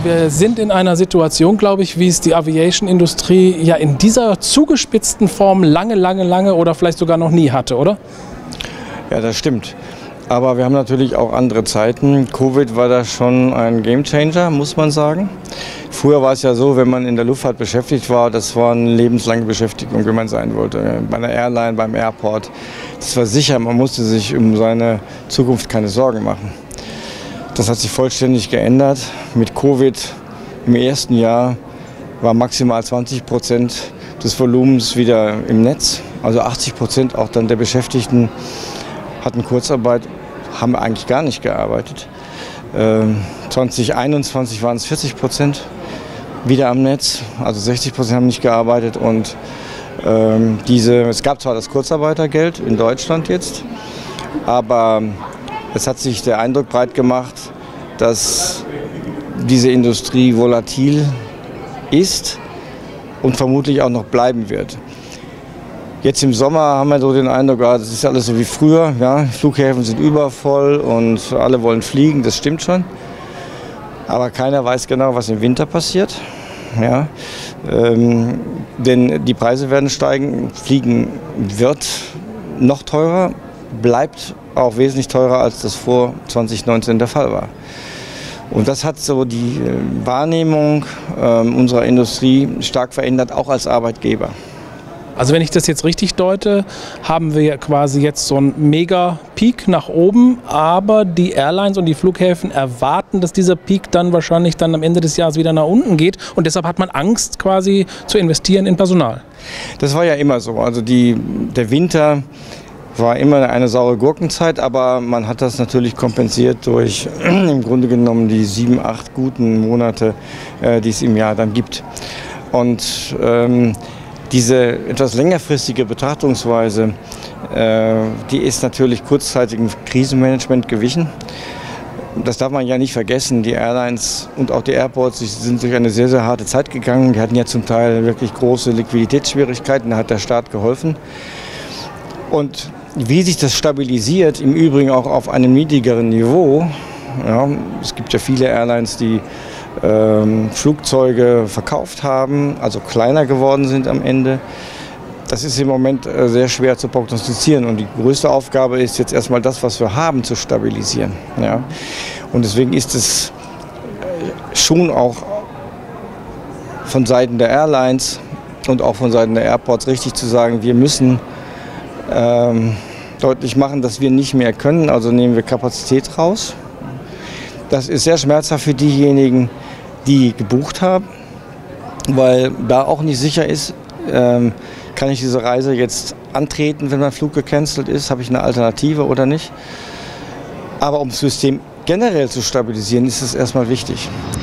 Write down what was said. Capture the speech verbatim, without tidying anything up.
wir sind in einer Situation, glaube ich, wie es die Aviation-Industrie ja in dieser zugespitzten Form lange, lange, lange oder vielleicht sogar noch nie hatte, oder? Ja, das stimmt. Aber wir haben natürlich auch andere Zeiten. Covid war da schon ein Gamechanger, muss man sagen. Früher war es ja so, wenn man in der Luftfahrt beschäftigt war, das war eine lebenslange Beschäftigung, wenn man sein wollte. Bei einer Airline, beim Airport. Das war sicher, man musste sich um seine Zukunft keine Sorgen machen. Das hat sich vollständig geändert. Mit Covid im ersten Jahr war maximal zwanzig Prozent des Volumens wieder im Netz. Also achtzig Prozent auch dann der Beschäftigten hatten Kurzarbeit, haben eigentlich gar nicht gearbeitet. Ähm, zwanzig einundzwanzig waren es vierzig Prozent wieder am Netz, also sechzig Prozent haben nicht gearbeitet. Und ähm, diese, es gab zwar das Kurzarbeitergeld in Deutschland jetzt, aber es hat sich der Eindruck breit gemacht, dass diese Industrie volatil ist und vermutlich auch noch bleiben wird. Jetzt im Sommer haben wir so den Eindruck, ja, das ist alles so wie früher. Ja, Flughäfen sind übervoll und alle wollen fliegen, das stimmt schon. Aber keiner weiß genau, was im Winter passiert. Ja, ähm, denn die Preise werden steigen, Fliegen wird noch teurer, bleibt auch wesentlich teurer, als das vor zwanzig neunzehn der Fall war. Und das hat so die Wahrnehmung äh, unserer Industrie stark verändert, auch als Arbeitgeber. Also wenn ich das jetzt richtig deute, haben wir quasi jetzt so einen Mega-Peak nach oben, aber die Airlines und die Flughäfen erwarten, dass dieser Peak dann wahrscheinlich dann am Ende des Jahres wieder nach unten geht und deshalb hat man Angst quasi zu investieren in Personal. Das war ja immer so. Also die, der Winter war immer eine saure Gurkenzeit, aber man hat das natürlich kompensiert durch im Grunde genommen die sieben, acht guten Monate, äh, die es im Jahr dann gibt. Und ähm, diese etwas längerfristige Betrachtungsweise, äh, die ist natürlich kurzzeitigem Krisenmanagement gewichen. Das darf man ja nicht vergessen. Die Airlines und auch die Airports die sind durch eine sehr, sehr harte Zeit gegangen. Die hatten ja zum Teil wirklich große Liquiditätsschwierigkeiten. Da hat der Staat geholfen. Und wie sich das stabilisiert, im Übrigen auch auf einem niedrigeren Niveau. Ja, es gibt ja viele Airlines, die ähm, Flugzeuge verkauft haben, also kleiner geworden sind am Ende. Das ist im Moment äh, sehr schwer zu prognostizieren und die größte Aufgabe ist jetzt erstmal das, was wir haben, zu stabilisieren. Ja? Und deswegen ist es äh, schon auch von Seiten der Airlines und auch von Seiten der Airports richtig zu sagen, wir müssen ähm, deutlich machen, dass wir nicht mehr können, also nehmen wir Kapazität raus. Das ist sehr schmerzhaft für diejenigen, die gebucht haben, weil da auch nicht sicher ist, ähm, kann ich diese Reise jetzt antreten, wenn mein Flug gecancelt ist, habe ich eine Alternative oder nicht. Aber um das System generell zu stabilisieren, ist es erstmal wichtig.